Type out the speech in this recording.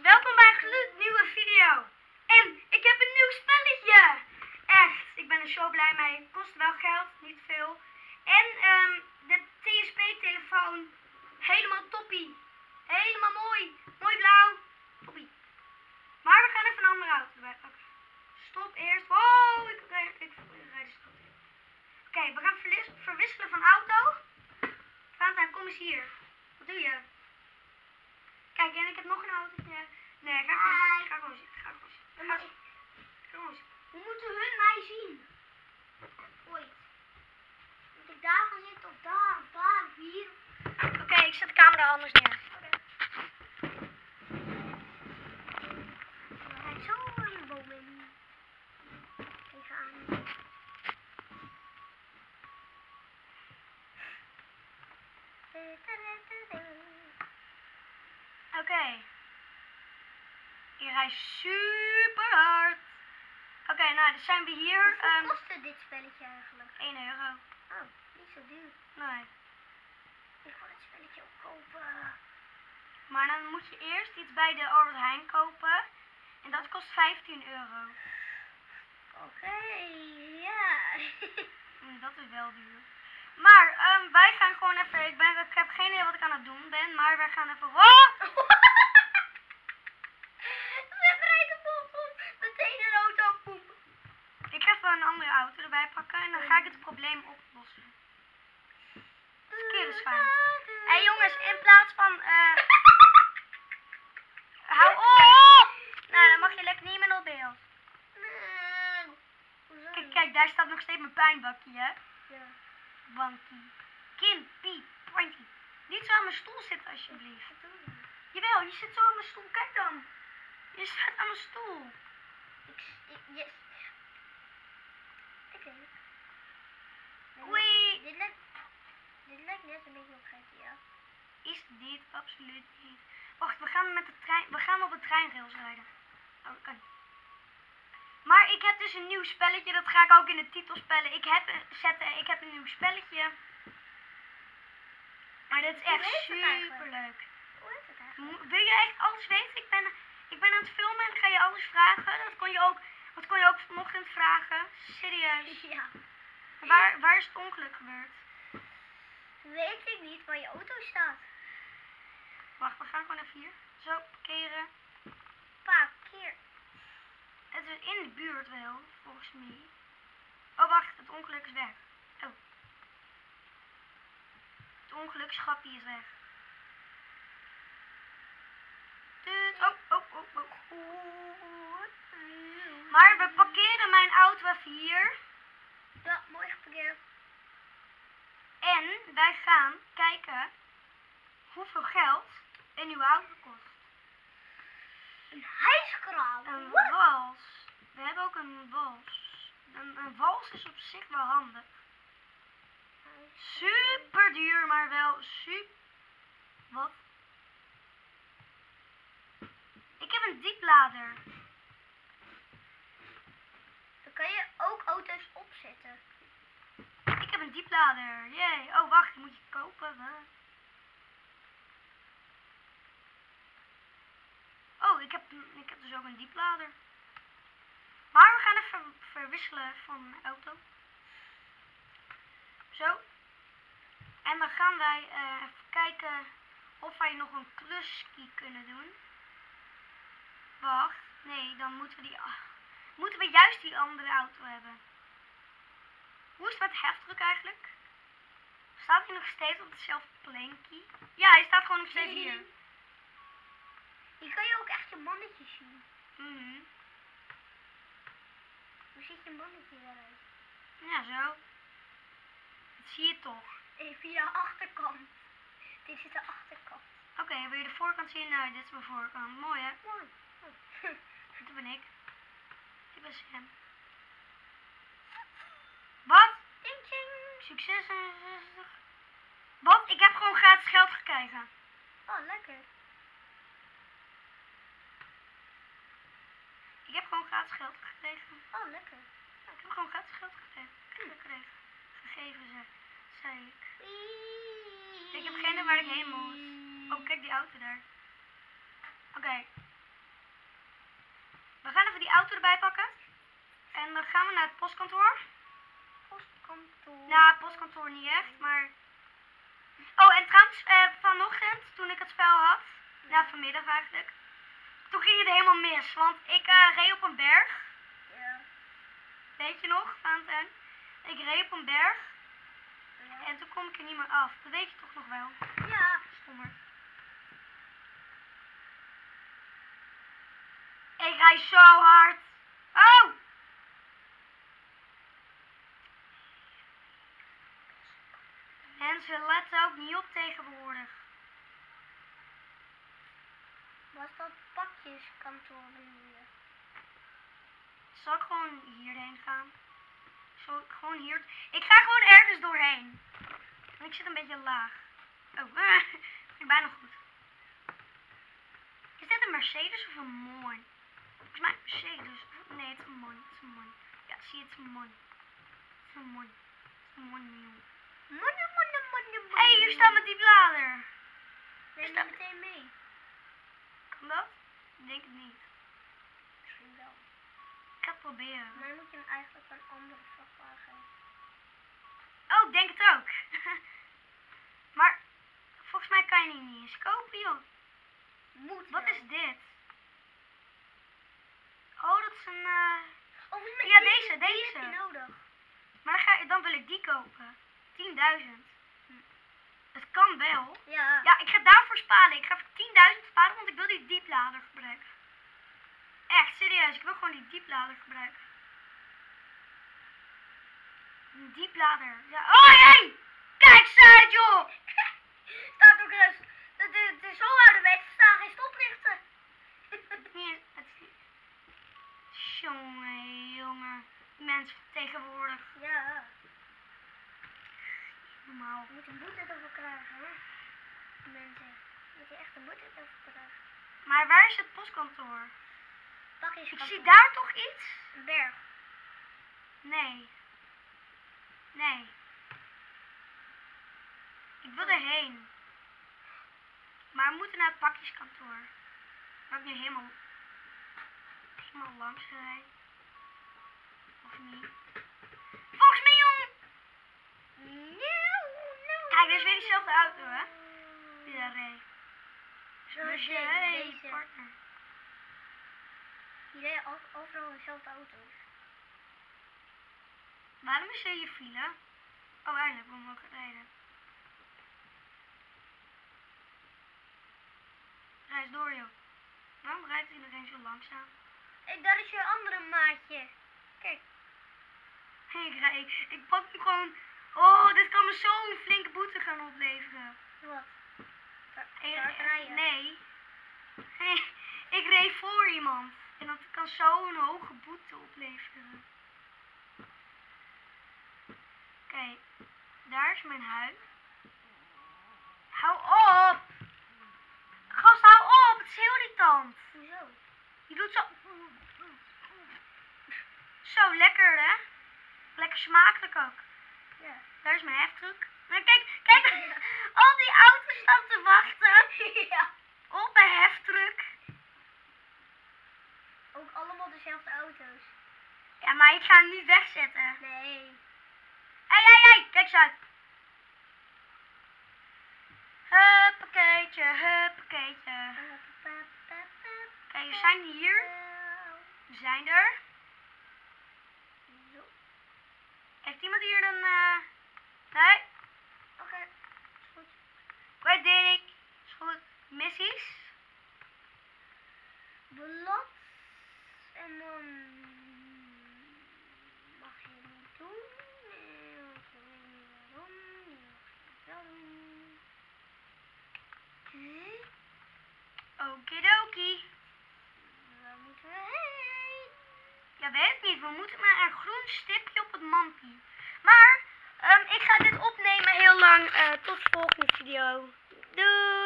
Welkom bij een gloednieuwe video. En ik heb een nieuw spelletje. Echt, ik ben er zo blij mee. Het kost wel geld, niet veel. En de TSP-telefoon, helemaal toppie. Helemaal mooi. Mooi blauw. Toppie. Maar we gaan even een andere auto erbij pakken. Stop eerst. Wow, ik rijd de stad in. Oké, we gaan verwisselen van auto. Valentijn, kom eens hier. Wat doe je? Kijk, en ik heb nog een autootje. Nee, ga gewoon zitten. Hoe moeten hun mij zien? Ooit. Moet ik daar gaan zitten of daar of daar of hier? Oké, ik zet de camera anders neer. Er rijdt zo een boom in. Tegenaan. Oké. Je rijdt super hard. Oké, nou, dan zijn we hier. Hoeveel kostte dit spelletje eigenlijk? 1 euro. Oh, niet zo duur. Nee. Ik wil het spelletje ook kopen. Maar dan moet je eerst iets bij de Albert Heijn kopen. En dat kost 15 euro. Oké, ja. Dat is wel duur. Maar wij gaan gewoon even. Ik heb geen idee wat ik aan het doen ben. Maar wij gaan even. We rijden op meteen een auto poep. Ik ga even een andere auto erbij pakken. En dan ga ik het probleem oplossen. Verkeerde schuim. Hé jongens, in plaats van. Hou op! Nou, dan mag je lekker niet meer op beeld. Kijk, daar staat nog steeds mijn pijnbakje, hè? Ja. Wankie. Kind, piep, pointy. Niet zo aan mijn stoel zitten, alsjeblieft. Jawel, je zit zo aan mijn stoel. Kijk dan. Je staat aan mijn stoel. Yes. Oké. Oei. Dit lijkt net een beetje op GTA. Is dit absoluut niet. Wacht, we gaan met de trein. We gaan op het treinrails rijden. Oké. Maar ik heb dus een nieuw spelletje. Dat ga ik ook in de titel spellen. Ik heb een nieuw spelletje. Maar dit is echt super leuk. Hoe heet het eigenlijk? Wil je echt alles weten? Ik ben aan het filmen en ga je alles vragen. Dat kon je ook vanochtend vragen. Serieus. Ja. Waar is het ongeluk gebeurd? Weet ik niet waar je auto staat. Wacht, we gaan gewoon even hier. Zo, parkeren. Parkeer. Het is in de buurt wel, volgens mij. Oh, wacht, het ongeluk is weg. Oh. Het ongelukschapje is weg. Oh. Maar we parkeren mijn auto even hier. Ja, mooi geparkeerd. En wij gaan kijken hoeveel geld een nieuwe auto kost. Een hijskraan. Een wals. We hebben ook een wals. Een wals is op zich wel handig. Super duur, maar wel super. Wat? Ik heb een dieplader. Dan kan je ook auto's opzetten. Ik heb een dieplader. Jee. Oh, wacht, die moet je kopen. Oh, ik heb dus ook een dieplader. Maar we gaan even verwisselen van auto. Zo. En dan gaan wij even kijken of wij nog een kluskie kunnen doen. Wacht. Nee, dan moeten we juist die andere auto hebben. Hoe is het met heftruck eigenlijk? Staat hij nog steeds op hetzelfde plankie? Ja, hij staat gewoon nog steeds hier. Hier kan je ook echt je mannetjes zien. Hoe ziet je mannetje eruit? Ja, zo. Dat zie je toch. Via de achterkant. Dit is de achterkant. Oké, wil je de voorkant zien? Nou, dit is mijn voorkant. Mooi, hè? Mooi. Dat ben ik. Ik ben Sam. Wat? Ding ding. Succes. Wat? Ik heb gewoon gratis geld gekregen. Oh, lekker. Ik heb gewoon gratis geld gekregen. Oh, lekker. Ik heb gewoon gratis geld gekregen. Gegeven, zei ik. Ik heb geen idee waar ik heen moet. Oh, kijk die auto daar. Oké. auto erbij pakken. En dan gaan we naar het postkantoor. Postkantoor. Nou, postkantoor niet echt, maar... Oh, en trouwens, vanochtend, toen ik het spel had, nou vanmiddag eigenlijk, toen ging het helemaal mis, want ik reed op een berg. Ja. Weet je nog, Fountain? Ik reed op een berg Ja. en toen kom ik er niet meer af. Dat weet je toch nog wel? Ja. Stommer. Ik rijd zo hard. Oh! Mensen letten ook niet op tegenwoordig. Was dat pakjeskantoor bedoel je? Zal ik gewoon hierheen gaan? Zal ik gewoon hier... Ik ga gewoon ergens doorheen. Want ik zit een beetje laag. Oh, ik ben bijna goed. Is dit een Mercedes of een Mon? Volgens mij een Mercedes. Nee, het is een Mon. Het is een Mon. Ja, zie je, het is een Mon. Het is een Mon. Het is een Mon, nieuw. Hé, hey, hier staat mijn dieplader. Neem je meteen mee? Kan dat? Ik denk het niet. Misschien wel. Ik ga het proberen. Maar moet je hem eigenlijk een andere vrachtwagen. Oh, ik denk het ook. Maar volgens mij kan je die niet eens kopen, joh. Moet Wat wel. is dit? Oh, dat is een... Oh, volgens mij Ja, die- deze, die deze. heb je nodig. Maar dan wil ik die kopen. 10.000. Het kan wel. Ja. Ja, ik ga daarvoor sparen. Ik ga voor 10.000 sparen, want ik wil die dieplader gebruiken. Echt, serieus. Ik wil gewoon die dieplader gebruiken. Een dieplader. Ja. Oh, jee! Kijk eens uit, joh! Staat ook eens. Het is zo ouderwets. Er staan geen stoplichten. Hier, het is... Jongen. Mensen tegenwoordig. Ja. Normaal. Je moet een boete ervoor krijgen, hè? Mensen. Je moet je echt een boete ervoor krijgen. Maar waar is het postkantoor? Pakjes. Ik zie daar toch iets? Een berg. Nee. Ik wil erheen. Maar we moeten naar het pakjeskantoor. Waar ik nu helemaal langs rijd. Of niet? Volgens mij, jong! Kijk, dit is weer diezelfde auto, hè? Die daar reed. Dus hey, deze. partner. Hier rijden overal dezelfde auto's. Waarom is er hier file? Oh, eindelijk, we mogen rijden. Reis door, joh. Waarom rijdt iedereen zo langzaam? En daar is je andere maatje. Kijk. Ik pak nu gewoon... Oh, dit kan me zo'n flinke boete gaan opleveren. Wat? Ik- rijden? Nee. Ik reed voor iemand. En dat kan zo'n hoge boete opleveren. Kijk, daar is mijn huis. Hou op! Gast, hou op! Het is heel irritant. Hoezo? Je doet zo... Zo, lekker hè? Lekker smakelijk ook. Ja. Daar is mijn heftruck. Maar kijk, al die auto's staan te wachten Ja. op mijn heftruck. Ook allemaal dezelfde auto's. Ja, maar ik ga hem niet wegzetten. Nee. Hey, kijk eens uit. Huppakeetje. Kijk, we zijn hier. We zijn er. Zo. Heeft iemand hier een... Nee? Oké. Is goed. Kwijt deed ik. Is goed. Missies? Blad. En dan mag je niet doen. Want je weet niet waarom. Je mag het wel doen. Okidoki. Waar moeten we heen? Ja, weet ik niet. We moeten maar een groen stipje op het mampie. Maar, ik ga dit opnemen heel lang. Tot de volgende video. Doei!